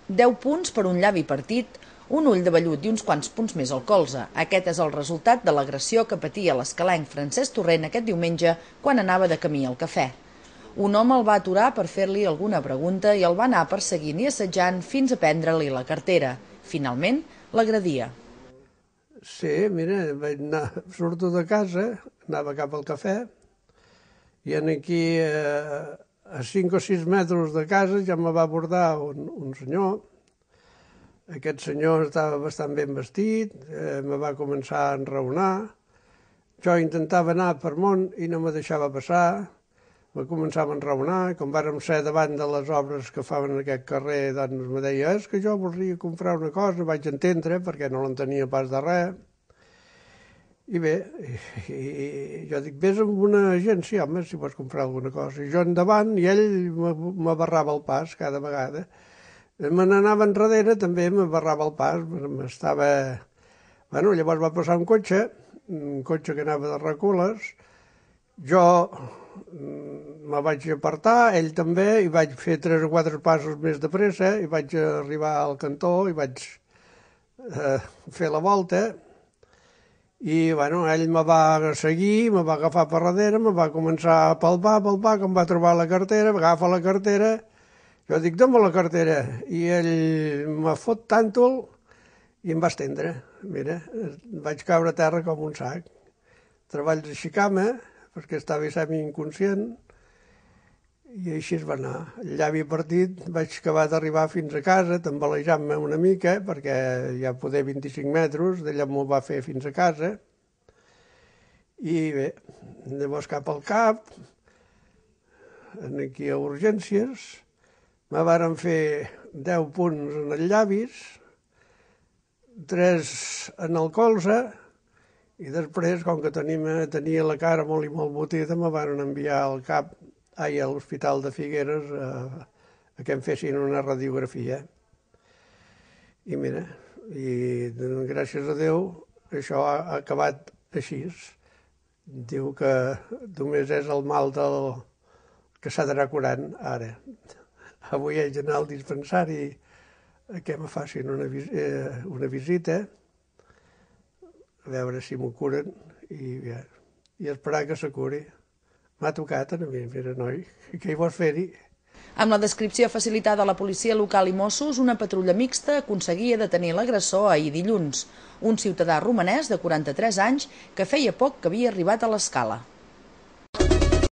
10 punts per un llavi partit, un ull de vellut i uns quants punts més al colze. Aquest és el resultat de l'agressió que patia l'escalenc Francesc Torrent aquest diumenge quan anava de camí al cafè. Un home el va aturar per fer-li alguna pregunta i el va anar perseguint i assetjant fins a prendre-li la cartera. Finalment, l'agradia. Sí, mira, surto de casa, anava cap al cafè, i aquí a 5 o 6 metres de casa ja me va abordar un senyor. Aquest senyor estava bastant ben vestit, me va començar a enraonar. Jo intentava anar per món i no me deixava passar. Me començava a enraonar. Com vàrem ser davant de les obres que faven en aquest carrer, doncs me deia, és que jo voldria comprar una cosa, vaig entendre, perquè no l'entenia pas de res. I bé, jo dic, vés amb una agència, home, si vols comprar alguna cosa. I jo endavant, i ell me barrava el pas cada vegada. Me n'anava enrere, també me barrava el pas, m'estava... Bueno, llavors va passar un cotxe que anava de recules. Jo me vaig apartar, ell també, i vaig fer 3 o 4 passos més de pressa, i vaig arribar al cantó, i vaig fer la volta, i bueno, ell me va seguir, me va agafar per darrere, me va començar a palpar, com va trobar la cartera, agafa la cartera, jo dic, dóna la cartera, i ell me fot tàntol i em va estendre. Mira, vaig caure a terra com un sac. Treball d'aixecar-me, perquè estava semi-inconscient, i així es va anar. El llavi partit, vaig acabar d'arribar fins a casa, tambalejant-me una mica, perquè ja poder 25 metres, d'allà m'ho va fer fins a casa, i bé, llavors cap al cap, aquí a urgències, me varen fer 10 punts en els llavis, 3 en el colze, i després, com que tenia la cara molt i molt botida, me van enviar al cap, a l'Hospital de Figueres, a que em fessin una radiografia. I mira, i gràcies a Déu, això ha acabat així. Diu que només és el mal que s'ha d'anar curant ara. Avui haig d'anar al dispensari a que me facin una visita, a veure si m'ho curen i esperar que se curi. M'ha tocat a mi, mira, noi, què hi vols fer-hi? Amb la descripció facilitada a la policia local i Mossos, una patrulla mixta aconseguia detenir l'agressor ahir dilluns, un ciutadà romanès de 43 anys que feia poc que havia arribat a l'Escala.